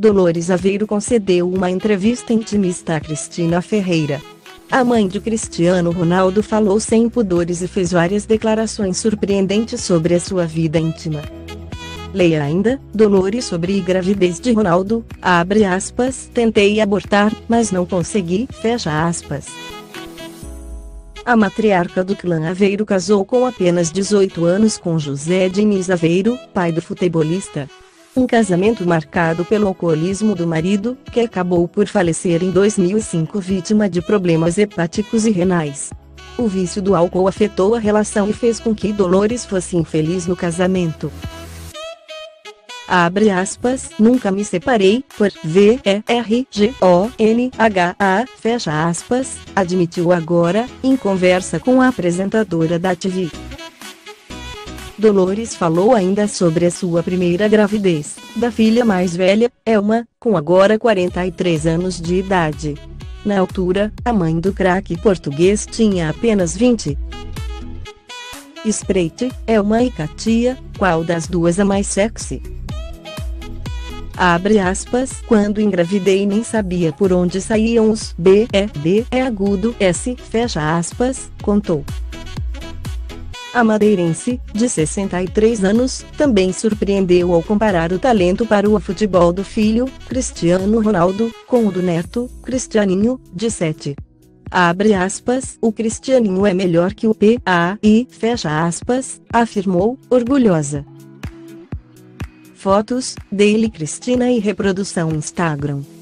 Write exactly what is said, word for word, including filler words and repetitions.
Dolores Aveiro concedeu uma entrevista intimista a Cristina Ferreira. A mãe de Cristiano Ronaldo falou sem pudores e fez várias declarações surpreendentes sobre a sua vida íntima. Leia ainda: Dolores sobre gravidez de Ronaldo, abre aspas, tentei abortar, mas não consegui, fecha aspas. A matriarca do clã Aveiro casou com apenas dezoito anos com José Diniz Aveiro, pai do futebolista. Um casamento marcado pelo alcoolismo do marido, que acabou por falecer em dois mil e cinco vítima de problemas hepáticos e renais. O vício do álcool afetou a relação e fez com que Dolores fosse infeliz no casamento. Abre aspas, nunca me separei, por V E R G O N H A, fecha aspas, admitiu agora, em conversa com a apresentadora da T V. Dolores falou ainda sobre a sua primeira gravidez, da filha mais velha, Elma, com agora quarenta e três anos de idade. Na altura, a mãe do craque português tinha apenas vinte. Espreite, Elma e Katia, qual das duas a mais sexy? Abre aspas, quando engravidei nem sabia por onde saíam os B, E, D, E agudo, S, fecha aspas, contou. A madeirense, de sessenta e três anos, também surpreendeu ao comparar o talento para o futebol do filho, Cristiano Ronaldo, com o do neto, Cristianinho, de sete. Abre aspas, o Cristianinho é melhor que o P A I, fecha aspas, afirmou, orgulhosa. Fotos, dele Cristina e reprodução Instagram.